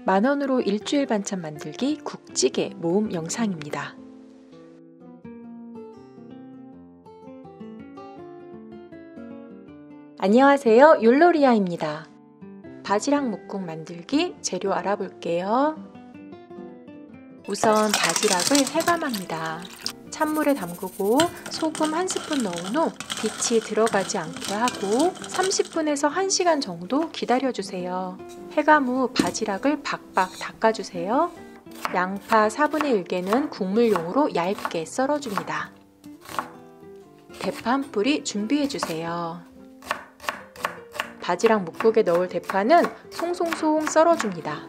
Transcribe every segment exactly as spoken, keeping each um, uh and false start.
만원으로 일주일 반찬 만들기 국찌개 모음 영상입니다. 안녕하세요, 율로리아입니다. 바지락 묵국 만들기 재료 알아볼게요. 우선 바지락을 해감합니다. 찬물에 담그고 소금 한 스푼 넣은 후 빛이 들어가지 않게 하고 삼십 분에서 한 시간 정도 기다려주세요. 해감 후 바지락을 박박 닦아주세요. 양파 사분의 일 개는 국물용으로 얇게 썰어줍니다. 대파 한 뿌리 준비해주세요. 바지락 묵국에 넣을 대파는 송송송 썰어줍니다.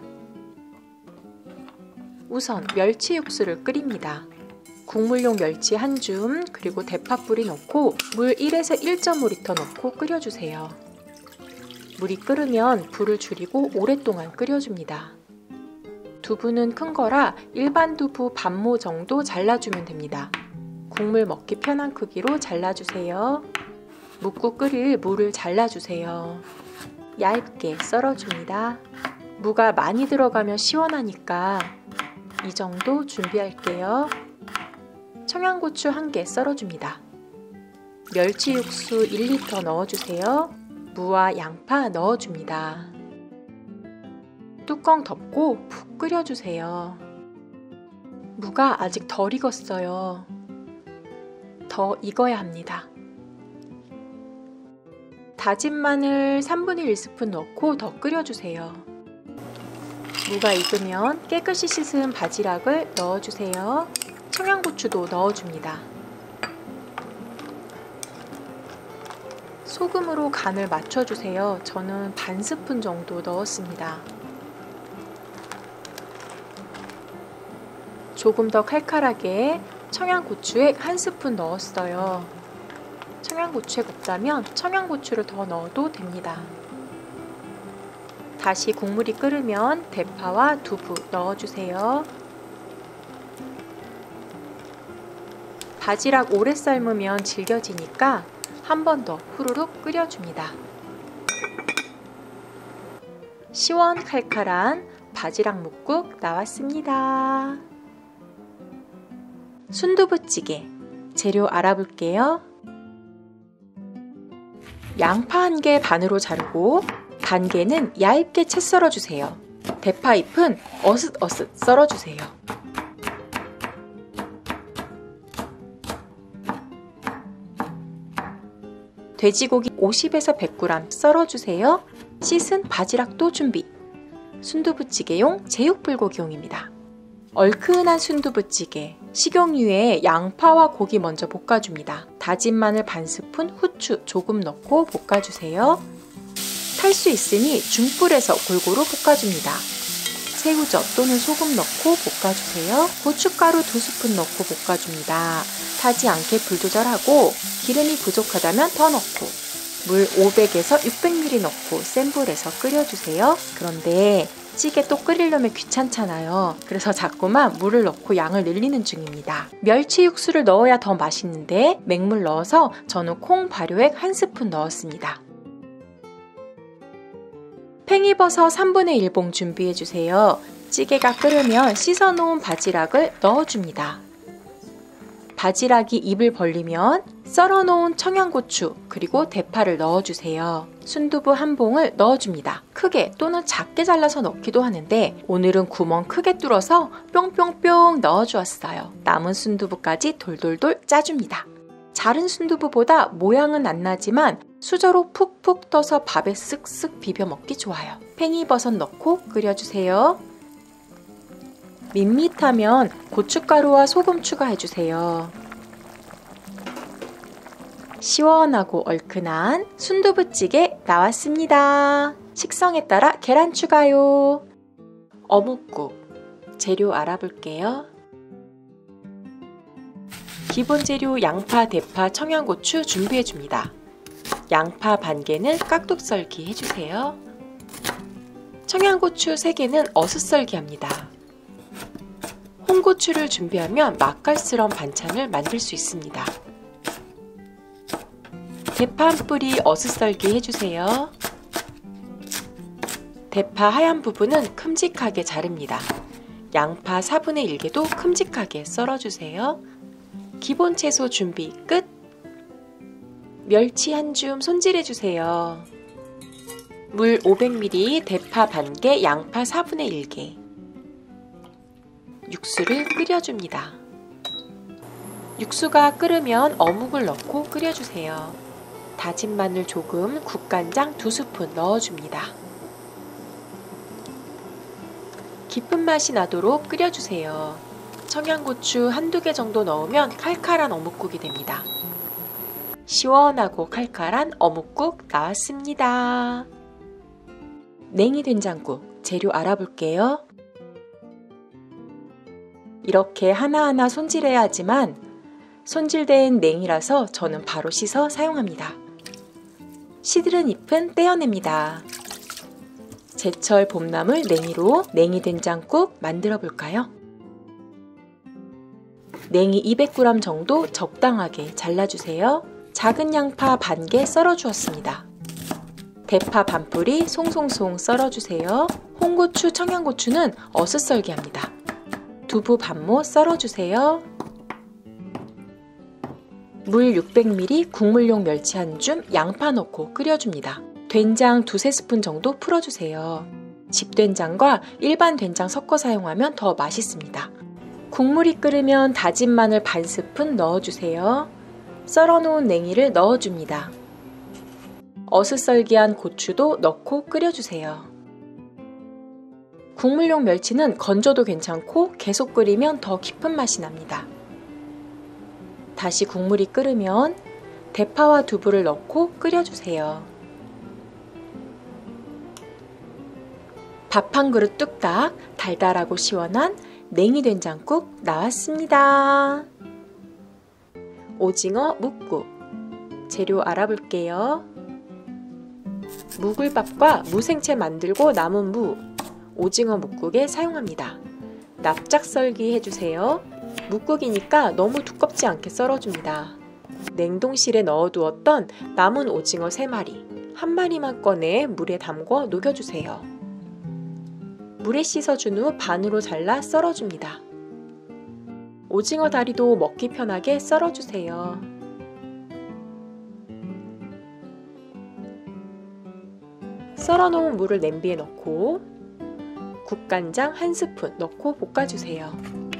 우선 멸치 육수를 끓입니다. 국물용 멸치 한 줌 그리고 대파 뿌리 넣고 물 일에서 일 점 오 리터 넣고 끓여주세요. 물이 끓으면 불을 줄이고 오랫동안 끓여줍니다. 두부는 큰 거라 일반 두부 반모 정도 잘라주면 됩니다. 국물 먹기 편한 크기로 잘라주세요. 묵국 끓일 무를 잘라주세요. 얇게 썰어줍니다. 무가 많이 들어가면 시원하니까 이 정도 준비할게요. 청양고추 한 개 썰어줍니다. 멸치 육수 일 리터 넣어주세요. 무와 양파 넣어줍니다. 뚜껑 덮고 푹 끓여주세요. 무가 아직 덜 익었어요. 더 익어야 합니다. 다진 마늘 삼분의 일 스푼 넣고 더 끓여주세요. 무가 익으면 깨끗이 씻은 바지락을 넣어주세요. 청양고추도 넣어줍니다. 소금으로 간을 맞춰주세요. 저는 반 스푼 정도 넣었습니다. 조금 더 칼칼하게 청양고추액 한 스푼 넣었어요. 청양고추액 없다면 청양고추를 더 넣어도 됩니다. 다시 국물이 끓으면 대파와 두부 넣어주세요. 바지락 오래 삶으면 질겨지니까 한 번 더 후루룩 끓여줍니다. 시원 칼칼한 바지락 묵국 나왔습니다. 순두부찌개 재료 알아볼게요. 양파 한 개 반으로 자르고 반 개는 얇게 채 썰어주세요. 대파 잎은 어슷어슷 썰어주세요. 돼지고기 오십에서 백 그램 썰어주세요. 씻은 바지락도 준비. 순두부찌개용 제육불고기용입니다. 얼큰한 순두부찌개. 식용유에 양파와 고기 먼저 볶아줍니다. 다진 마늘 반 스푼, 후추 조금 넣고 볶아주세요. 탈 수 있으니 중불에서 골고루 볶아줍니다. 새우젓 또는 소금 넣고 볶아주세요. 고춧가루 두 스푼 넣고 볶아줍니다. 타지 않게 불 조절하고 기름이 부족하다면 더 넣고 물 오백에서 육백 밀리리터 넣고 센 불에서 끓여주세요. 그런데 찌개 또 끓이려면 귀찮잖아요. 그래서 자꾸만 물을 넣고 양을 늘리는 중입니다. 멸치 육수를 넣어야 더 맛있는데 맹물 넣어서 저는 콩 발효액 한 스푼 넣었습니다. 팽이버섯 삼분의 일 봉 준비해주세요. 찌개가 끓으면 씻어놓은 바지락을 넣어줍니다. 바지락이 입을 벌리면 썰어놓은 청양고추 그리고 대파를 넣어주세요. 순두부 한 봉을 넣어줍니다. 크게 또는 작게 잘라서 넣기도 하는데 오늘은 구멍 크게 뚫어서 뿅뿅뿅 넣어주었어요. 남은 순두부까지 돌돌돌 짜줍니다. 자른 순두부보다 모양은 안 나지만 수저로 푹푹 떠서 밥에 쓱쓱 비벼 먹기 좋아요. 팽이버섯 넣고 끓여주세요. 밋밋하면 고춧가루와 소금 추가해주세요. 시원하고 얼큰한 순두부찌개 나왔습니다. 식성에 따라 계란 추가요. 어묵국 재료 알아볼게요. 기본 재료 양파, 대파, 청양고추 준비해줍니다. 양파 반 개는 깍둑 썰기 해주세요. 청양고추 세 개는 어슷 썰기 합니다. 홍고추를 준비하면 맛깔스러운 반찬을 만들 수 있습니다. 대파 한 뿌리 어슷 썰기 해주세요. 대파 하얀 부분은 큼직하게 자릅니다. 양파 사분의 일 개도 큼직하게 썰어주세요. 기본 채소 준비 끝! 멸치 한 줌 손질해주세요. 물 오백 밀리리터, 대파 반 개, 양파 사분의 일 개. 육수를 끓여줍니다. 육수가 끓으면 어묵을 넣고 끓여주세요. 다진 마늘 조금, 국간장 두 스푼 넣어줍니다. 깊은 맛이 나도록 끓여주세요. 청양고추 한두 개 정도 넣으면 칼칼한 어묵국이 됩니다. 시원하고 칼칼한 어묵국 나왔습니다. 냉이 된장국 재료 알아볼게요. 이렇게 하나하나 손질해야 하지만 손질된 냉이라서 저는 바로 씻어 사용합니다. 시들은 잎은 떼어냅니다. 제철 봄나물 냉이로 냉이 된장국 만들어 볼까요? 냉이 이백 그램 정도 적당하게 잘라주세요. 작은 양파 반 개 썰어 주었습니다. 대파 반 뿌리 송송송 썰어주세요. 홍고추, 청양고추는 어슷썰기 합니다. 두부 반모 썰어주세요. 물 육백 밀리리터, 국물용 멸치 한 줌, 양파 넣고 끓여줍니다. 된장 두세 스푼 정도 풀어주세요. 집된장과 일반 된장 섞어 사용하면 더 맛있습니다. 국물이 끓으면 다진 마늘 반 스푼 넣어주세요. 썰어놓은 냉이를 넣어줍니다. 어슷썰기한 고추도 넣고 끓여주세요. 국물용 멸치는 건져도 괜찮고 계속 끓이면 더 깊은 맛이 납니다. 다시 국물이 끓으면 대파와 두부를 넣고 끓여주세요. 밥 한 그릇 뚝딱 달달하고 시원한 냉이 된장국 나왔습니다. 오징어 묵국 재료 알아볼게요. 묵을밥과 무생채 만들고 남은 무, 오징어 묵국에 사용합니다. 납작 썰기 해주세요. 묵국이니까 너무 두껍지 않게 썰어줍니다. 냉동실에 넣어두었던 남은 오징어 세 마리, 한 마리만 꺼내 물에 담궈 녹여주세요. 물에 씻어준 후 반으로 잘라 썰어줍니다. 오징어 다리도 먹기 편하게 썰어주세요. 썰어놓은 물을 냄비에 넣고 국간장 한 스푼 넣고 볶아주세요.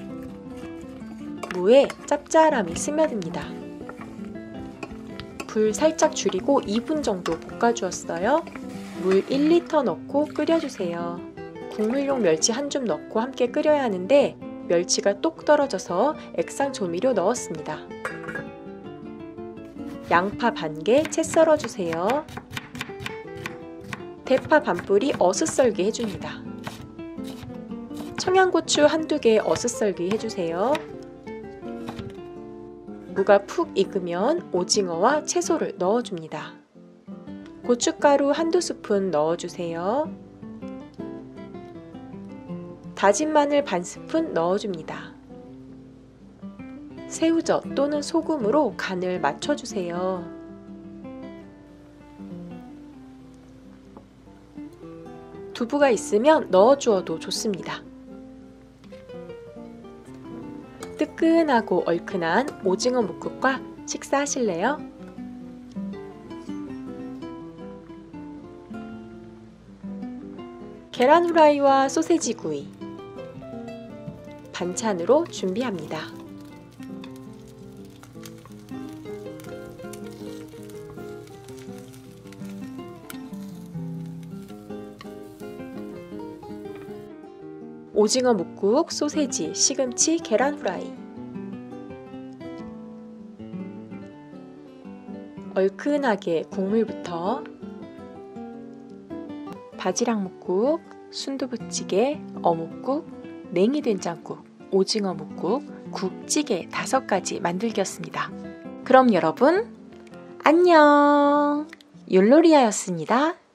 무에 짭짤함이 스며듭니다. 불 살짝 줄이고 이 분 정도 볶아주었어요. 물 일 리터 넣고 끓여주세요. 국물용 멸치 한 줌 넣고 함께 끓여야 하는데 멸치가 똑 떨어져서 액상 조미료 넣었습니다. 양파 반 개 채 썰어주세요. 대파 반 뿌리 어슷썰기 해줍니다. 청양고추 한두 개 어슷썰기 해주세요. 무가 푹 익으면 오징어와 채소를 넣어줍니다. 고춧가루 한두 스푼 넣어주세요. 다진 마늘 반 스푼 넣어줍니다. 새우젓 또는 소금으로 간을 맞춰주세요. 두부가 있으면 넣어주어도 좋습니다. 뜨끈하고 얼큰한 오징어 묵국과 식사하실래요? 계란 후라이와 소세지 구이 반찬으로 준비합니다. 오징어 묵국, 소세지, 시금치, 계란 후라이. 얼큰하게 국물부터 바지락 묵국, 순두부찌개, 어묵국, 냉이 된장국, 오징어 묵국, 국찌개 다섯 가지 만들기였습니다. 그럼 여러분 안녕! 윷놀이아였습니다.